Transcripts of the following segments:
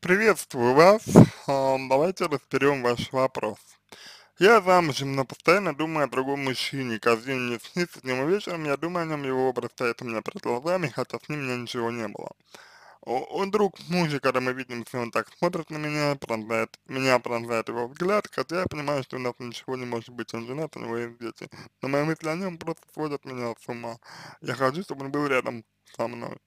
Приветствую вас. Давайте разберем ваш вопрос. Я замужем, но постоянно думаю о другом мужчине. Каждый день мне снится, днем и вечером я думаю о нем, его образ стоит у меня перед глазами, хотя с ним у меня ничего не было. Он друг мужа, когда мы видимся, он так смотрит на меня пронзает его взгляд, хотя я понимаю, что у нас ничего не может быть, он женат, у него есть дети. Но мои мысли о нем просто сводят меня с ума. Я хочу, чтобы он был рядом со мной.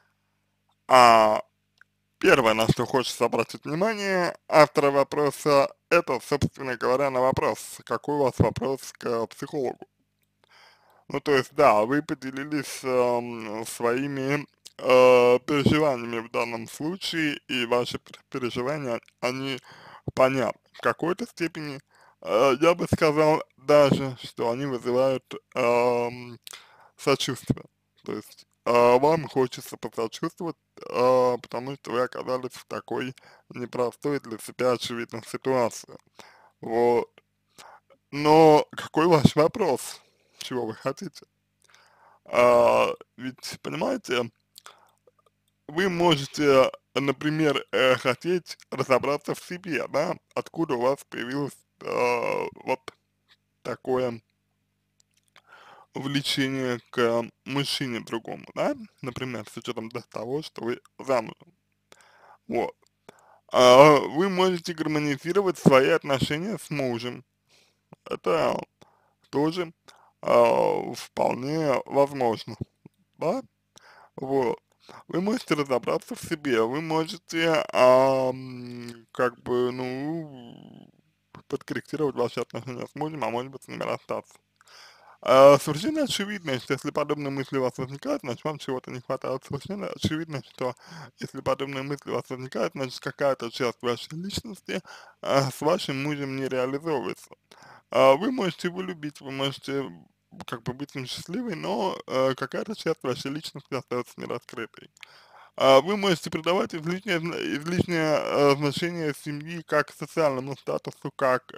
А Первое, на что хочется обратить внимание автора вопроса, это, собственно говоря, на вопрос, какой у вас вопрос к психологу. Ну, то есть, да, вы поделились своими переживаниями в данном случае, и ваши переживания, они понятны. В какой-то степени, я бы сказал даже, что они вызывают сочувствие. То есть вам хочется посочувствовать, потому что вы оказались в такой непростой для себя, очевидно, ситуации. Вот. Но какой ваш вопрос? Чего вы хотите? Ведь, понимаете, вы можете, например, хотеть разобраться в себе, да, откуда у вас появилось вот такое влечение к мужчине другому, да, например, с учетом того, что вы замужем, вот. Вы можете гармонизировать свои отношения с мужем, это тоже вполне возможно, да, вот. Вы можете разобраться в себе, вы можете, как бы, ну, подкорректировать ваши отношения с мужем, а может быть, с ними расстаться. Совершенно очевидно, что если подобные мысли у вас возникают, значит вам чего-то не хватает. Совершенно очевидно, что если подобные мысли у вас возникают, значит какая-то часть вашей личности с вашим мужем не реализовывается. Вы можете его любить, вы можете как бы быть с ним счастливой, но какая-то часть вашей личности остается нераскрытой. Вы можете придавать излишнее значение семьи как социальному статусу, как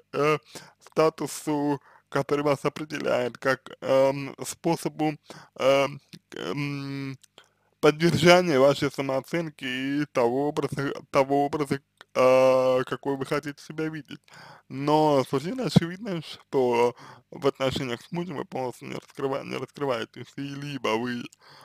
статусу, который вас определяет, как способу эм, эм, поддержания вашей самооценки и того образа, какой вы хотите себя видеть. Но совершенно очевидно, что в отношениях с мужем вы полностью не раскрываетесь, и либо вы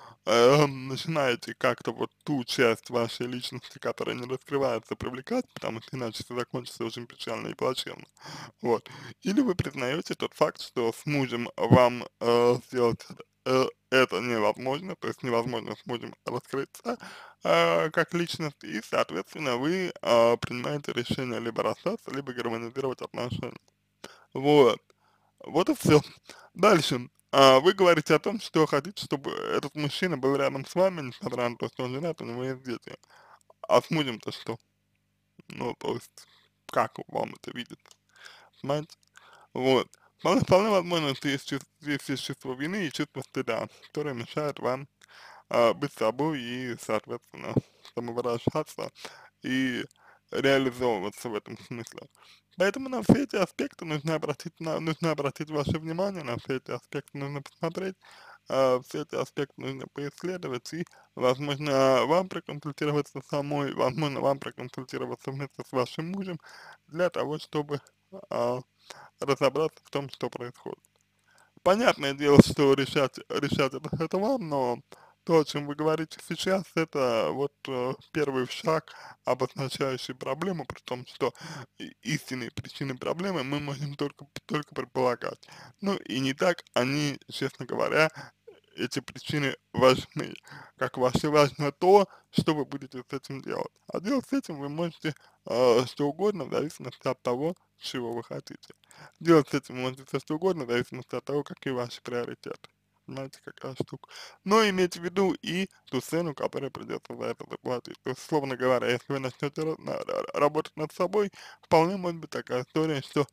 начинаете как-то вот ту часть вашей личности, которая не раскрывается, привлекать, потому что иначе это закончится очень печально и плачевно. Вот. Или вы признаете тот факт, что с мужем вам сделать это невозможно, то есть невозможно с мужем раскрыться как личность, и, соответственно, вы принимаете решение либо расстаться, либо гармонизировать отношения. Вот. Вот и все. Дальше. Вы говорите о том, что хотите, чтобы этот мужчина был рядом с вами, несмотря на то, что он женат, у него есть дети. А с мужем-то что? Ну, то есть, как вам это видится? Понимаете? Вот. Вполне возможно, что есть чувство вины и чувство стыда, которые мешают вам быть собой и, соответственно, самовыражаться и реализовываться в этом смысле. Поэтому на все эти аспекты нужно обратить ваше внимание, на все эти аспекты нужно посмотреть, все эти аспекты нужно поисследовать и, возможно, вам проконсультироваться самой, возможно, вам проконсультироваться вместе с вашим мужем для того, чтобы а, разобраться в том, что происходит. Понятное дело, что решать это вам, но то, о чем вы говорите сейчас, это вот первый шаг, обозначающий проблему, при том, что истинные причины проблемы мы можем только предполагать. Ну и не так они, честно говоря, эти причины важны. Как важно то, что вы будете с этим делать. А делать с этим вы можете что угодно, в зависимости от того, чего вы хотите. Делать с этим можете все что угодно, в зависимости от того, какие ваши приоритеты. Понимаете, какая штука. Но имейте в виду и ту цену, которую придется за это заплатить. То есть, словно говоря, если вы начнете работать над собой, вполне может быть такая история, что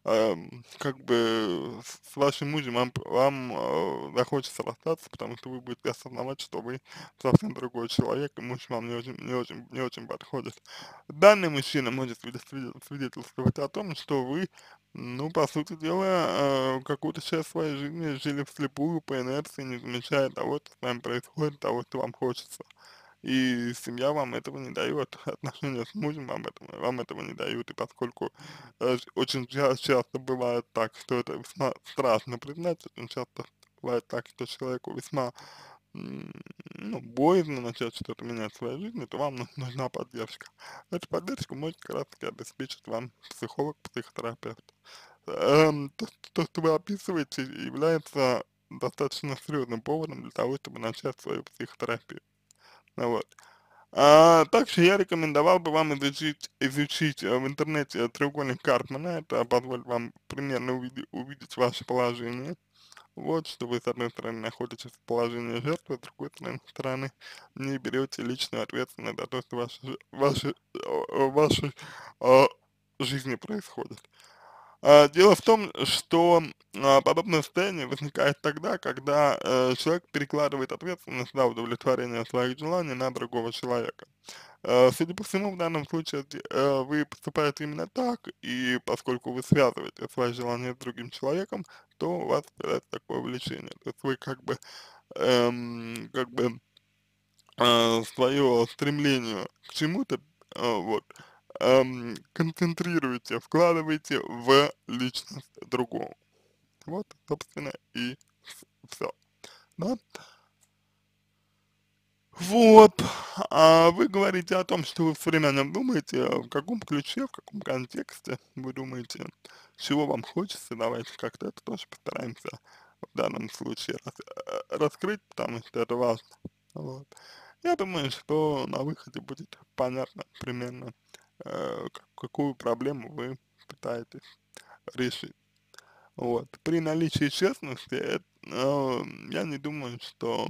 как бы с вашим мужем вам захочется расстаться, потому что вы будете осознавать, что вы совсем другой человек, и муж вам не очень подходит. Данный мужчина может свидетельствовать о том, что вы, ну, по сути дела, какую-то часть своей жизни жили вслепую, по инерции, не замечая того, что с вами происходит, того, что вам хочется. и семья вам этого не дает, отношения с мужем вам этого не дают, и поскольку очень часто бывает так, что это весьма страшно признать, очень часто бывает так, что человеку весьма м, ну, боязно начать что-то менять в своей жизни, то вам нужна поддержка. Эту поддержку может как раз таки обеспечить вам психолог, психотерапевт. То, что вы описываете, является достаточно серьезным поводом для того, чтобы начать свою психотерапию. Ну вот. Также я рекомендовал бы вам изучить в интернете треугольник Карпмана, это позволит вам примерно увидеть ваше положение. Вот, что вы, с одной стороны, находитесь в положении жертвы, с другой стороны, не берете личную ответственность за то, что в вашей а, жизни происходит. Дело в том, что подобное состояние возникает тогда, когда человек перекладывает ответственность за удовлетворение своих желаний на другого человека. Судя по всему, в данном случае вы поступаете именно так, и поскольку вы связываете свои желания с другим человеком, то у вас появляется такое влечение. То есть вы как бы свое стремление к чему-то, вот, концентрируете, вкладываете в личность другого. Вот, собственно, и все. Да? Вот, вы говорите о том, что вы всё время о нём думаете, в каком ключе, в каком контексте вы думаете, чего вам хочется, давайте как-то это тоже постараемся в данном случае раскрыть, потому что это важно. Вот. Я думаю, что на выходе будет понятно примерно, какую проблему вы пытаетесь решить. Вот. При наличии честности, я не думаю, что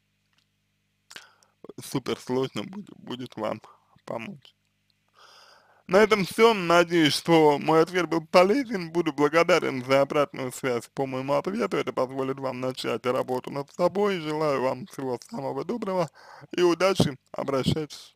супер сложно будет вам помочь. На этом все. Надеюсь, что мой ответ был полезен. Буду благодарен за обратную связь по моему ответу. Это позволит вам начать работу над собой. Желаю вам всего самого доброго и удачи. Обращайтесь.